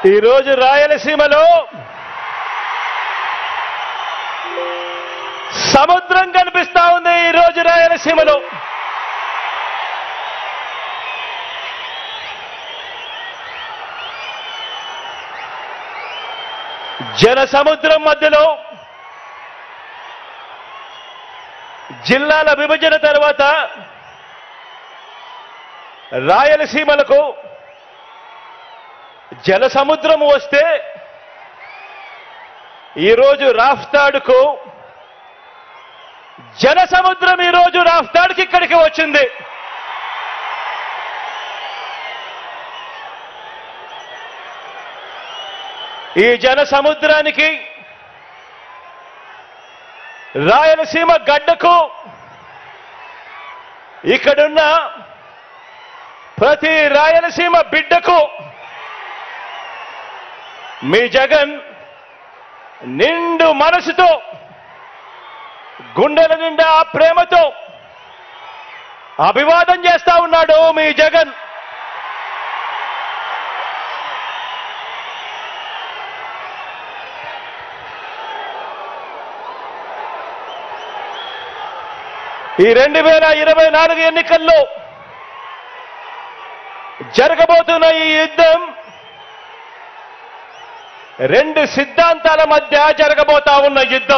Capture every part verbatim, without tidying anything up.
ఈరోజు రాయలసీమలో సముద్రం కనిపిస్తా ఉంది. ఈరోజు రాయలసీమలో జన సముద్రం మధ్యలో జిల్లాల విభజన తర్వాత రాయలసీమలకు జల సముద్రం వస్తే ఈరోజు రాఫ్తాడుకు జన సముద్రం ఈరోజు రాఫ్తాడుకి ఇక్కడికి వచ్చింది. ఈ జన సముద్రానికి రాయలసీమ గడ్డకు ఇక్కడున్న ప్రతి రాయలసీమ బిడ్డకు మీ జగన్ నిండు మనసుతో గుండెల నిండా ప్రేమతో అభివాదం చేస్తా ఉన్నాడు. మీ జగన్ ఈ రెండు వేల ఇరవై నాలుగు ఎన్నికల్లో జరగబోతున్న ఈ యుద్ధం రెండు సిద్ధాంతాల మధ్య జరగబోతా ఉన్న యుద్ధం.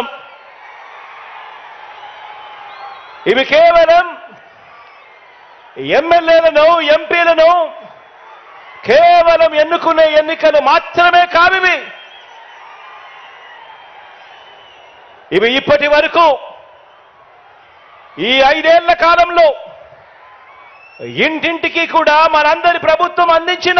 ఇవి కేవలం ఎమ్మెల్యేలను ఎంపీలను కేవలం ఎన్నుకునే ఎన్నికలు మాత్రమే కావివి. ఇవి ఇప్పటి వరకు ఈ ఐదేళ్ల కాలంలో ఇంటింటికి కూడా మనందరి ప్రభుత్వం అందించిన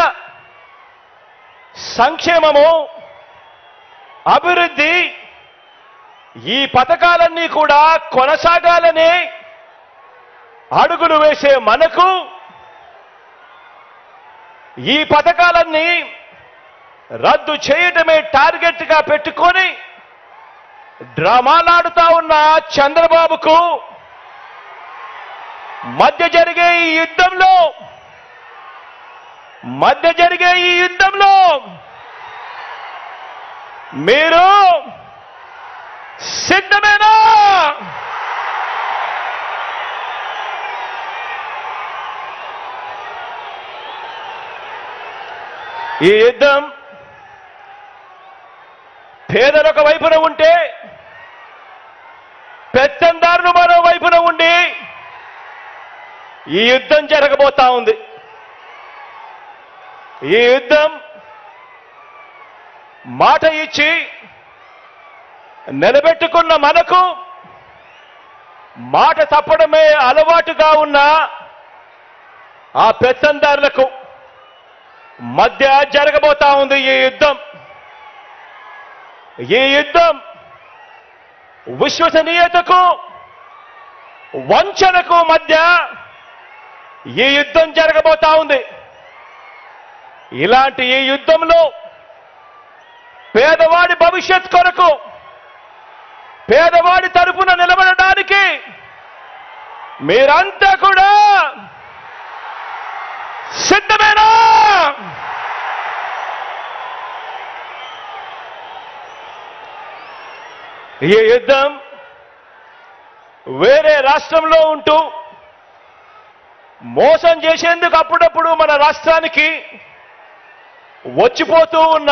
సంక్షేమము, అభివృద్ధి, ఈ పథకాలన్నీ కూడా కొనసాగాలని అడుగులు వేసే మనకు ఈ పథకాలన్నీ రద్దు చేయటమే టార్గెట్ గా పెట్టుకొని డ్రామాలాడుతా ఉన్న చంద్రబాబుకు మధ్య జరిగే ఈ యుద్ధంలో మధ్య జరిగే ఈ యుద్ధంలో మీరు సిద్ధమేనా? ఈ యుద్ధం పేదలొక వైపున ఉంటే పెత్తందారులు మరో వైపున ఉండి ఈ యుద్ధం జరగబోతా ఉంది. ఈ యుద్ధం మాట ఇచ్చి నిలబెట్టుకున్న మనకు మాట తప్పడమే అలవాటుగా ఉన్న ఆ పెత్తందారులకు మధ్య జరగబోతా ఉంది ఈ యుద్ధం. ఈ యుద్ధం విశ్వసనీయతకు వంచనకు మధ్య ఈ యుద్ధం జరగబోతా ఉంది. ఇలాంటి ఈ యుద్ధంలో పేదవాడి భవిష్యత్ కొరకు పేదవాడి తరపున నిలబడడానికి మీరంతా కూడా సిద్ధమేనా? ఈ యుద్ధం వేరే రాష్ట్రంలో ఉంటూ మోసం చేసేందుకు అప్పుడప్పుడు మన రాష్ట్రానికి వచ్చిపోతూ ఉన్న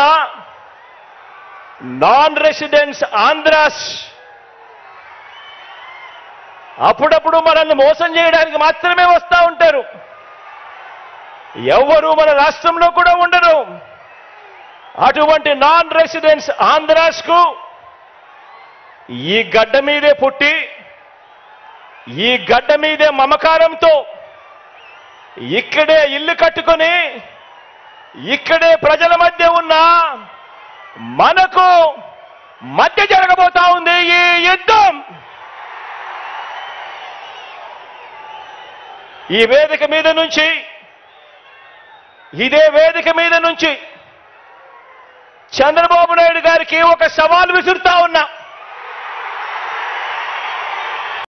నాన్ రెసిడెంట్స్ ఆంధ్రాస్ అప్పుడప్పుడు మనల్ని మోసం చేయడానికి మాత్రమే వస్తూ ఉంటారు. ఎవరు మన రాష్ట్రంలో కూడా ఉండరు. అటువంటి నాన్ రెసిడెంట్స్ ఆంధ్రాస్ కు ఈ గడ్డ మీదే పుట్టి ఈ గడ్డ మీదే మమకారంతో ఇక్కడే ఇల్లు కట్టుకొని ఇక్కడే ప్రజల మధ్య ఉన్న మనకు మధ్య జరగబోతా ఉంది ఈ యుద్ధం. ఈ వేదిక మీద నుంచి ఇదే వేదిక మీద నుంచి చంద్రబాబు నాయుడు గారికి ఒక సవాల్ విసురుతా ఉన్నా.